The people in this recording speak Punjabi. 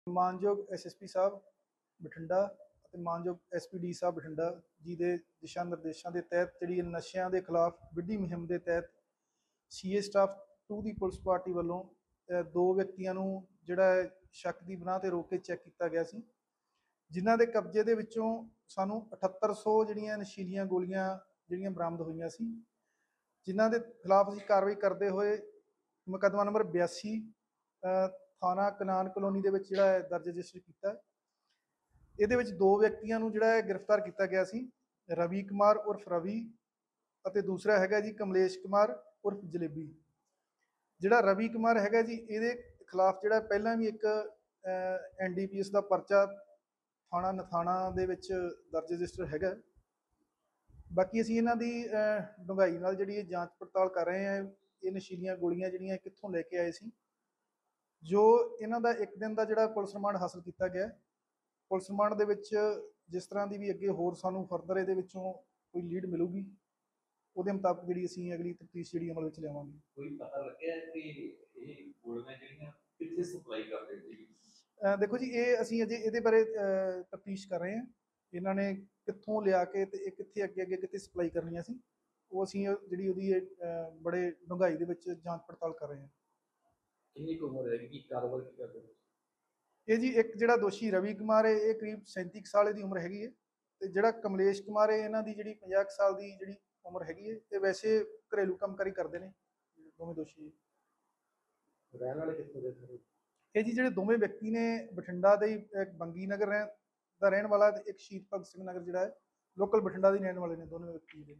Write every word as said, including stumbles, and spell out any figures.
ਮਾਨਯੋਗ ਐਸ ਐਸ ਪੀ ਸਾਹਿਬ ਬਠਿੰਡਾ ਅਤੇ ਮਾਨਯੋਗ ਐਸ ਪੀ ਡੀ ਸਾਹਿਬ ਬਠਿੰਡਾ ਜੀ ਦੇ ਦਿਸ਼ਾ ਨਿਰਦੇਸ਼ਾਂ ਦੇ ਤਹਿਤ ਜਿਹੜੀ ਨਸ਼ਿਆਂ ਦੇ ਖਿਲਾਫ ਵਿੱਢੀ ਮੁਹਿੰਮ ਦੇ ਤਹਿਤ ਸੀ ਏ ਸਟਾਫ ਟੂ ਦੀ ਪੁਲਿਸ ਪਾਰਟੀ ਵੱਲੋਂ ਦੋ ਵਿਅਕਤੀਆਂ ਨੂੰ ਜਿਹੜਾ ਸ਼ੱਕ ਦੀ ਬਣਾ ਤੇ ਰੋਕ ਕੇ ਚੈੱਕ ਕੀਤਾ ਗਿਆ ਸੀ, ਜਿਨ੍ਹਾਂ ਦੇ ਕਬਜ਼ੇ ਦੇ ਵਿੱਚੋਂ ਸਾਨੂੰ ਅਠੱਤਰ ਸੌ ਜਿਹੜੀਆਂ ਨਸ਼ੀਲੀਆਂ ਗੋਲੀਆਂ ਜਿਹੜੀਆਂ ਬਰਾਮਦ ਹੋਈਆਂ ਸੀ, ਜਿਨ੍ਹਾਂ ਦੇ ਖਿਲਾਫ ਅਸੀਂ ਕਾਰਵਾਈ ਕਰਦੇ ਹੋਏ ਮੁਕੱਦਮਾ ਨੰਬਰ ਬਿਆਸੀ ਥਾਣਾ ਕਨਾਨ ਕਲੋਨੀ ਦੇ ਵਿੱਚ ਜਿਹੜਾ ਦਰਜ ਰਜਿਸਟਰ ਕੀਤਾ। ਇਹਦੇ ਵਿੱਚ ਦੋ ਵਿਅਕਤੀਆਂ ਨੂੰ ਜਿਹੜਾ ਹੈ ਗ੍ਰਿਫਤਾਰ ਕੀਤਾ ਗਿਆ ਸੀ, ਰਵੀ ਕੁਮਾਰ ਉਰਫ ਰਵੀ ਅਤੇ ਦੂਸਰਾ ਹੈਗਾ ਜੀ ਕਮਲੇਸ਼ ਕੁਮਾਰ ਉਰਫ ਜਲੇਬੀ। ਜਿਹੜਾ ਰਵੀ ਕੁਮਾਰ ਹੈਗਾ ਜੀ, ਇਹਦੇ ਖਿਲਾਫ ਜਿਹੜਾ ਪਹਿਲਾਂ ਵੀ ਇੱਕ ਐਨ ਡੀ ਪੀ ਐਸ ਦਾ ਪਰਚਾ ਥਾਣਾ ਨਥਾਣਾ ਦੇ ਵਿੱਚ ਦਰਜ ਰਜਿਸਟਰ ਹੈਗਾ। ਬਾਕੀ ਅਸੀਂ ਇਹਨਾਂ ਦੀ ਡੂੰਘਾਈ ਨਾਲ ਜਿਹੜੀ ਇਹ ਜਾਂਚ ਪੜਤਾਲ ਕਰ ਰਹੇ ਹਾਂ, ਇਹ ਨਸ਼ੀਲੀਆਂ ਗੋਲੀਆਂ ਜਿਹੜੀਆਂ ਕਿੱਥੋਂ ਲੈ ਕੇ ਆਏ ਸੀ। ਜੋ ਇਹਨਾਂ ਦਾ ਇੱਕ ਦਿਨ ਦਾ ਜਿਹੜਾ ਪੁਲਿਸ ਰਿਮਾਂਡ ਹਾਸਲ ਕੀਤਾ ਗਿਆ, ਪੁਲਿਸ ਰਿਮਾਂਡ ਦੇ ਵਿੱਚ ਜਿਸ ਤਰ੍ਹਾਂ ਦੀ ਵੀ ਅੱਗੇ ਹੋਰ ਸਾਨੂੰ ਫਰਦਰ ਇਹਦੇ ਵਿੱਚੋਂ ਕੋਈ ਲੀਡ ਮਿਲੂਗੀ, ਉਹਦੇ ਮੁਤਾਬਕ ਜਿਹੜੀ ਅਸੀਂ ਅਗਲੀ ਤਫਤੀਸ਼ ਜਿਹੜੀ ਅਮਲ ਵਿੱਚ ਲਿਆਵਾਂਗੇ। ਕੋਈ ਪਤਾ ਲੱਗਿਆ ਕਿ ਇਹ ਗੋਲੀਆਂ ਜਿਹੜੀਆਂ ਕਿੱਥੇ ਸਪਲਾਈ ਕਰਦੇ ਸੀ? ਦੇਖੋ ਜੀ, ਇਹ ਅਸੀਂ ਅਜੇ ਇਹਦੇ ਬਾਰੇ ਤਫਤੀਸ਼ ਕਰ ਰਹੇ ਹਾਂ। ਇਹਨਾਂ ਨੇ ਕਿੱਥੋਂ ਲਿਆ ਕੇ ਤੇ ਇਹ ਕਿੱਥੇ ਅੱਗੇ ਅੱਗੇ ਕਿੱਥੇ ਸਪਲਾਈ ਕਰਨੀਆਂ ਸੀ, ਉਹ ਅਸੀਂ ਜਿਹੜੀ ਉਹਦੀ ਬੜੇ ਡੂੰਘਾਈ ਦੇ ਵਿੱਚ ਜਾਂਚ ਪੜਤਾਲ ਕਰ ਰਹੇ ਹਾਂ। ਕਿੰਨੀ ਕੁ ਉਮਰ ਹੈਗੀ, ਕੀ ਕਾਰੋਬਾਰ ਕੀ ਕਰਦੇ? ਇਹ ਜੀ ਇੱਕ ਜਿਹੜਾ ਦੋਸ਼ੀ ਰਵੀ ਕੁਮਾਰ ਹੈ, ਇਹ ਕਰੀਬ ਸੈਂਤੀ ਸਾਲ ਦੀ ਉਮਰ ਹੈਗੀ ਹੈ, ਤੇ ਜਿਹੜਾ ਕਮਲੇਸ਼ ਕੁਮਾਰ ਹੈ, ਇਹਨਾਂ ਦੀ ਜਿਹੜੀ ਪੰਜਾਹ ਸਾਲ ਦੀ ਜਿਹੜੀ ਉਮਰ ਹੈਗੀ ਹੈ। ਤੇ ਵੈਸੇ ਘਰੇਲੂ ਕੰਮਕਾਰੀ ਕਰਦੇ ਨੇ ਦੋਵੇਂ ਦੋਸ਼ੀ। ਰਹਿਣ ਵਾਲੇ ਕਿੱਥੋਂ ਦੇ ਸਰ? ਇਹ ਜੀ ਜਿਹੜੇ ਦੋਵੇਂ ਵਿਅਕਤੀ ਨੇ ਬਠਿੰਡਾ ਦੇ ਇੱਕ ਬੰਗੀ ਨਗਰ ਰਹਿਣ ਦਾ ਰਹਿਣ ਵਾਲਾ ਤੇ ਇੱਕ ਸ਼ਹੀਦ ਭਗਤ ਸਿੰਘ ਨਗਰ ਜਿਹੜਾ ਹੈ ਲੋਕਲ ਬਠਿੰਡਾ ਦੇ ਰਹਿਣ ਵਾਲੇ ਨੇ ਦੋਨੋਂ ਵਿਅਕਤੀ।